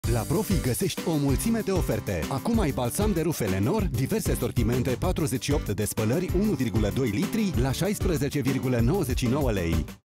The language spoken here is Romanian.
La Profi găsești o mulțime de oferte. Acum ai balsam de rufe Lenor, diverse sortimente 48 de spălări 1,2 litri la 16,99 lei.